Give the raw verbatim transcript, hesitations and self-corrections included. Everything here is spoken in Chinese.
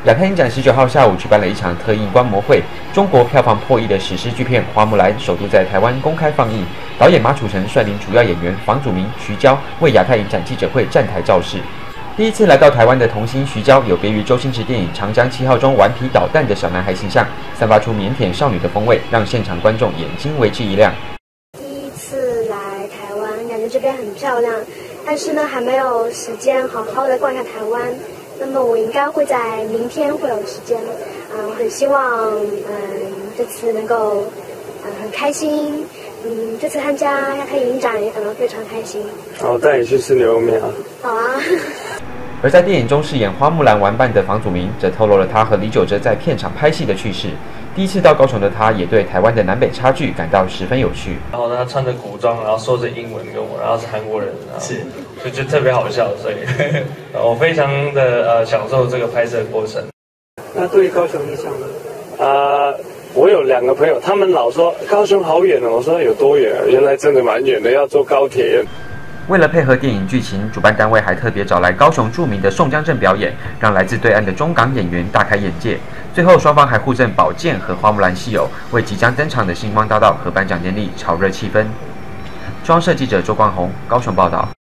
亚太影展十九号下午举办了一场特映观摩会，中国票房破亿的史诗巨片《花木兰》首度在台湾公开放映。导演马楚成率领主要演员房祖名、徐娇为亚太影展记者会站台造势。第一次来到台湾的童星徐娇，有别于周星驰电影《长江七号》中顽皮捣蛋的小男孩形象，散发出腼腆少女的风味，让现场观众眼睛为之一亮。 第一次来台湾，感觉这边很漂亮，但是呢，还没有时间好好的逛一下台湾。那么我应该会在明天会有时间，嗯，我很希望，嗯，这次能够，嗯，很开心，嗯，这次参加亚太影展也感到非常开心。 好，带你去吃牛肉面啊！ 好啊。 而在电影中饰演花木兰玩伴的房祖名，则透露了他和李玖哲在片场拍戏的趣事。第一次到高雄的他，也对台湾的南北差距感到十分有趣。 然后呢，他穿着古装，然后说着英文跟我，然后是韩国人，是，所以就特别好笑，所以我非常的呃享受这个拍摄过程。那对高雄印象呢？呃，我有两个朋友，他们老说高雄好远哦，我说有多远啊？原来真的蛮远的，要坐高铁。 为了配合电影剧情，主办单位还特别找来高雄著名的宋江镇表演，让来自对岸的中港演员大开眼界。最后，双方还互赠宝剑和花木兰戏友，为即将登场的星光大道和颁奖典礼炒热气氛。中央社记者周光宏高雄报道。